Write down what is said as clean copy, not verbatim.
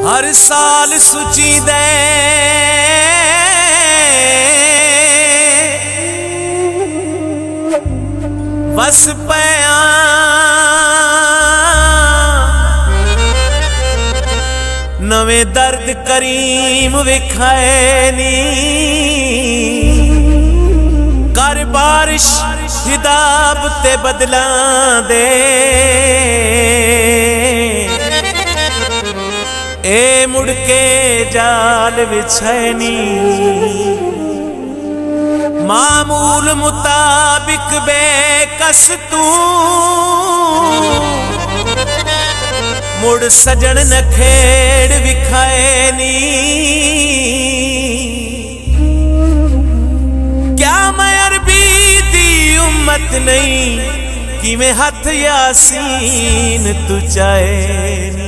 हर साल सुची दे बस पया नवे दर्द करीम विखाए नी कर बारिश हिदाब ते बदला दे ए मुड़के जाल बिछैनी मामूल मुताबिक बेकस तू मुड़ सजन न खेड़ विखाए नी क्या मैं अरबी दी उम्मत नहीं कि मैं हथ यासीन तू चाहे नी।